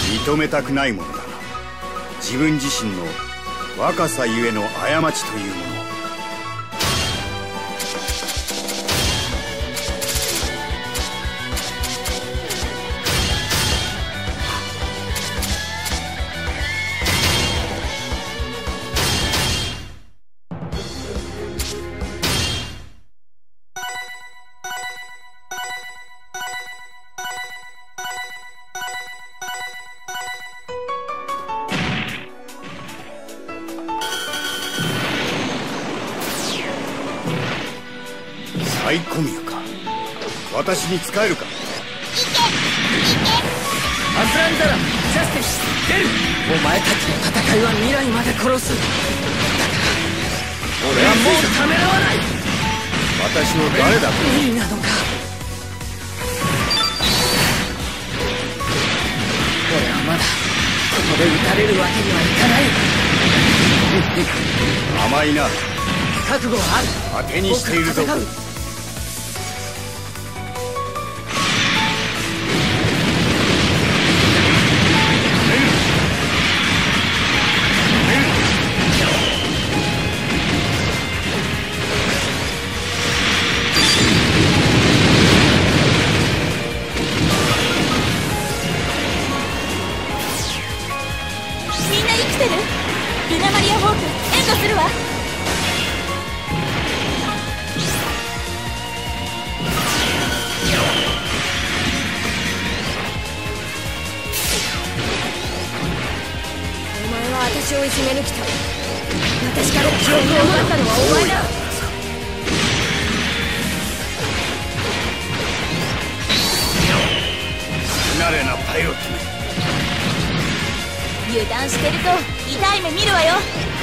認めたくないものだが、自分自身の若さゆえの過ちというものを。サイコミュか。私に使えるか。 アスランザラ、ジャスティス、出る。お前たちの戦いは未来まで殺す。だから俺はもうためらわない。 私を誰だと。 無理なのか。俺はまだここで撃たれるわけにはいかない。 甘いな。 覚悟はある。 当てにしているぞ。 みんな生きてる？ルナマリア・ホーク、援護するわ。お前は私をいじめ抜きたい。私から記憶を奪ったのはお前だ。 不慣れなパイロットめ。 油断してると痛い目見るわよ。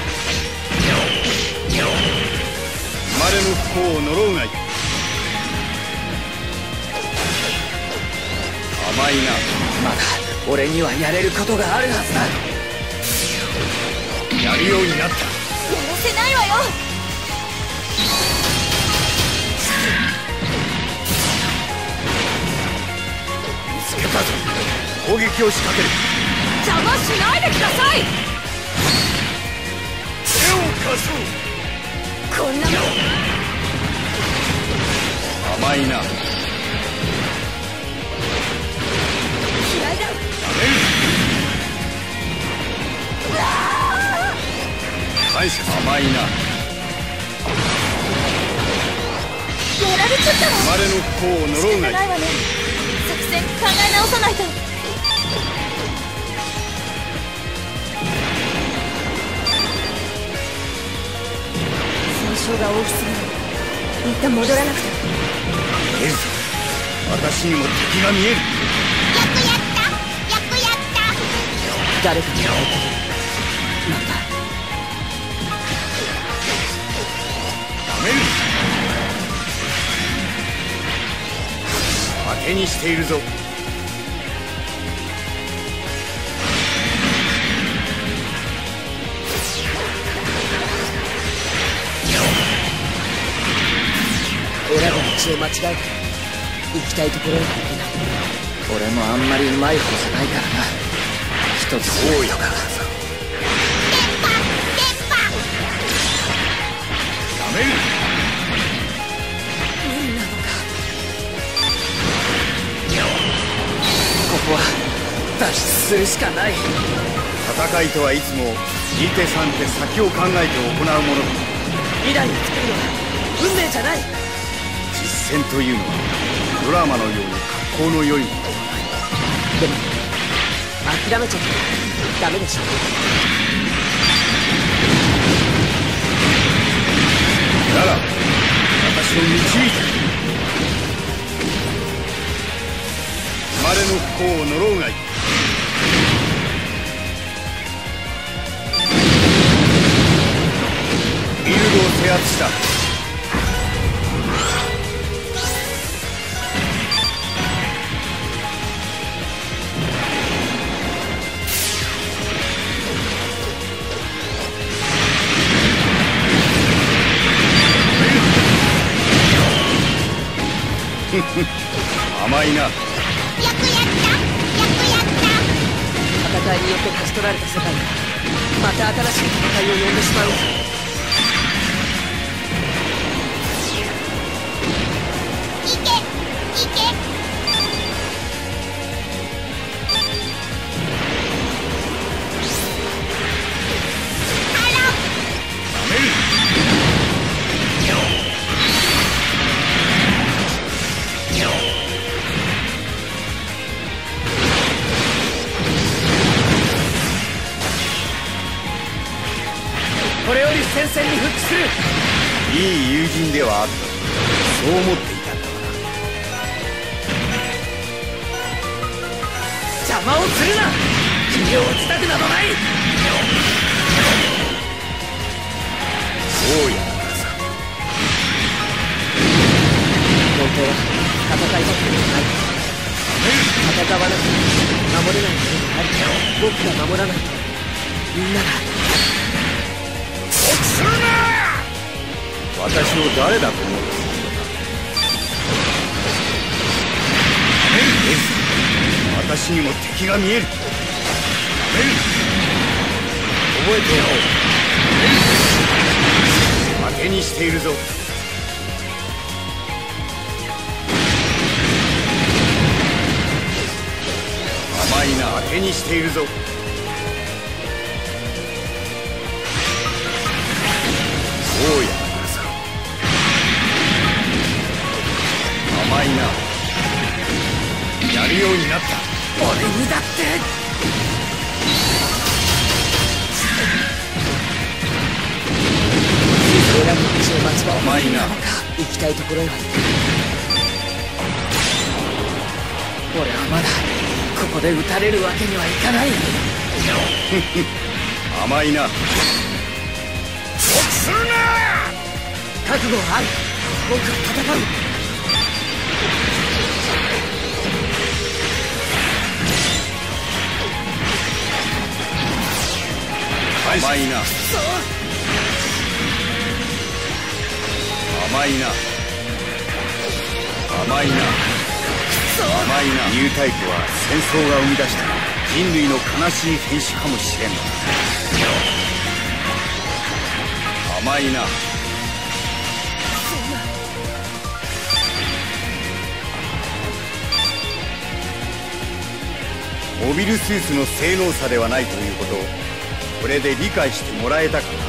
生まれの不幸を呪うがいい。甘いな。 まだ俺にはやれることがあるはずだ。 やるようになった。 やらせないわよ。 見つけたぞ。攻撃を仕掛ける。 邪魔しないでください。 手を貸そう。 こんなの甘いな。 嫌いだ。 やめる。感謝。甘いな。 やられちゃったの。 生まれの不幸を呪うがいい。 ないわね。作戦考え直さないと。が大きすぎる。一旦戻らなくて。 見えるぞ。私にも敵が見える。 よくやった、よくやった。 誰かに会えてる。なんだ。 やめる。当てにしているぞ。 選ぶ道を間違えて行きたいところに行けない。俺もあんまりうまい方じゃないからな。一つ多いとか。 やめる。 無理なのか。ここは脱出するしかない。 戦いとはいつも2手3手先を考えて行うものだ。 未来を作るのは運命じゃない。 実戦というのはドラマのように格好の良いものではない。 でも諦めちゃダメでしょ。 なら私を導いて。生まれの不幸を呪うがいい。フィールドを制圧した。甘いな。よくやった、よくやった。 いによって勝ち取られた世界がまた新しい戦いを呼んでしまう。 行け行け。 これより戦線に復帰する。 いい友人ではあった。そう思っていたんだわな。 邪魔をするな。企業自宅などない。 そうやさ。 本当は戦いばかりではない。戦わなくて守れないものがある。僕が守らないとみんなが。 するな。私を誰だと思う。私にも敵が見える。覚えてやろう。当てにしているぞ。甘いな。当てにしているぞ。そうやさ。甘いな。やるようになった。 俺にだって選ぶ道を間違え甘いな。 行きたいところへは行く。俺はまだここで撃たれるわけにはいかない。 甘いな。するな。 覚悟はある。僕は戦う。 甘いな。甘いな。甘いな。甘いな。ニュータイプは戦争が生み出した人類の悲しい変種かもしれん。甘いな。モビルスーツの性能差ではないということをこれで理解してもらえたかな。